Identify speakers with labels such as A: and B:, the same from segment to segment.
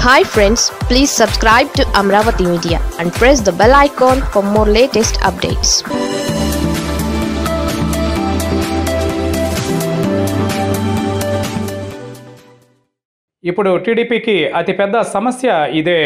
A: Hi friends, please subscribe to Amaravathi Media and press the bell icon for more latest updates.
B: ఇప్పుడు టీడీపీకి అతిపెద్ద సమస్య ఇదే.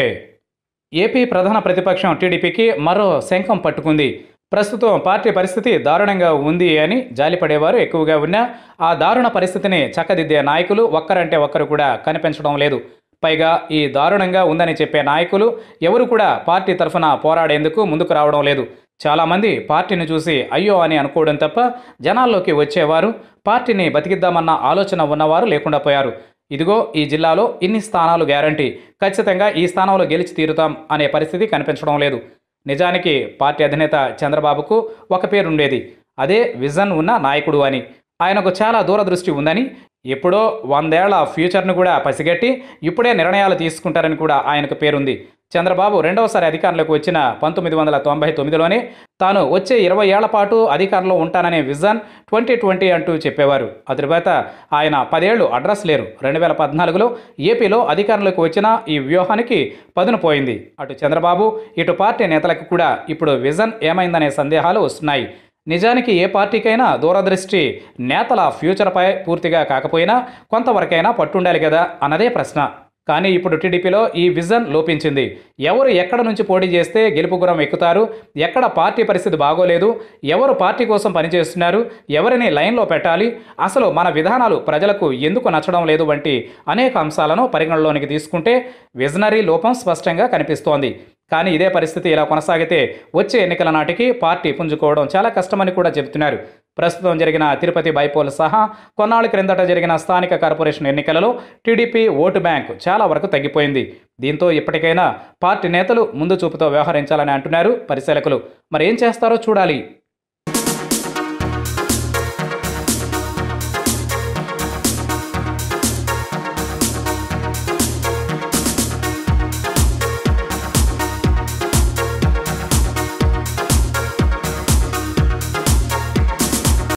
B: AP ప్రధాన ప్రతిపక్షం టీడీపీకి మరో శంఖం పట్టుకుంది. ప్రస్తుతం పార్టీ పరిస్థితి దారుణంగా ఉంది అని జాలిపడేవారు ఎక్కువగా ఉన్నా ఆ దారుణ పరిస్థితిని చక్కదిద్దే నాయకులు ఒక్కరంటే ఒక్కరు కూడా కనిపించడం లేదు. పైగా ఈ దారుణంగా ఉందని చెప్పే నాయకులు ఎవరు కూడా పార్టీ తరఫున పోరాడేందుకు ముందుకు రావడం లేదు. చాలామంది పార్టీని చూసి అయ్యో అని అనుకోవడం తప్ప జనాల్లోకి వచ్చేవారు, పార్టీని బతికిద్దామన్న ఆలోచన ఉన్నవారు లేకుండా పోయారు. ఇదిగో ఈ జిల్లాలో ఇన్ని స్థానాలు గ్యారంటీ, ఖచ్చితంగా ఈ స్థానంలో గెలిచి తీరుతాం అనే పరిస్థితి కనిపించడం లేదు. నిజానికి పార్టీ అధినేత చంద్రబాబుకు ఒక పేరుండేది, అదే విజన్ ఉన్న నాయకుడు అని. ఆయనకు చాలా దూరదృష్టి ఉందని, ఎప్పుడో 100 ఏళ్ల ఫ్యూచర్ను కూడా పసిగట్టి ఇప్పుడే నిర్ణయాలు తీసుకుంటారని కూడా ఆయనకు పేరుంది. చంద్రబాబు రెండవసారి అధికారంలోకి వచ్చిన 1999లోనే తాను వచ్చే 20 ఏళ్ల పాటు అధికారంలో ఉంటాననే విజన్ 2020 అంటూ చెప్పేవారు. ఆ తరువాత ఆయన 10 ఏళ్లు అడ్రస్ లేరు. 2014లో ఏపీలో అధికారంలోకి వచ్చిన ఈ వ్యూహానికి పదును పోయింది. అటు చంద్రబాబు ఇటు పార్టీ నేతలకు కూడా ఇప్పుడు విజన్ ఏమైందనే సందేహాలు వస్తున్నాయి. నిజానికి ఏ పార్టీకైనా దూరదృష్టి నేతల ఫ్యూచర్పై పూర్తిగా కాకపోయినా కొంతవరకైనా పట్టుండాలి కదా అన్నదే ప్రశ్న. కానీ ఇప్పుడు టీడీపీలో ఈ విజన్ లోపించింది. ఎవరు ఎక్కడ నుంచి పోటీ చేస్తే గెలుపు గుర్రం ఎక్కుతారు, ఎక్కడ పార్టీ పరిస్థితి బాగోలేదు, ఎవరు పార్టీ కోసం పనిచేస్తున్నారు, ఎవరిని లైన్లో పెట్టాలి, అసలు మన విధానాలు ప్రజలకు ఎందుకు నచ్చడం లేదు వంటి అనేక అంశాలను పరిగణలోనికి తీసుకుంటే విజనరీ లోపం స్పష్టంగా కనిపిస్తోంది. కానీ ఇదే పరిస్థితి ఇలా కొనసాగితే వచ్చే ఎన్నికల నాటికి పార్టీ పుంజుకోవడం చాలా కష్టమని కూడా చెబుతున్నారు. ప్రస్తుతం జరిగిన తిరుపతి బైపోల్ సహా కొన్నాళ్ల క్రిందట జరిగిన స్థానిక కార్పొరేషన్ ఎన్నికలలో టీడీపీ ఓటు బ్యాంక్ చాలా వరకు తగ్గిపోయింది. దీంతో ఇప్పటికైనా పార్టీ నేతలు ముందు చూపుతో వ్యవహరించాలని అంటున్నారు పరిశీలకులు. మరి ఏం చేస్తారో చూడాలి.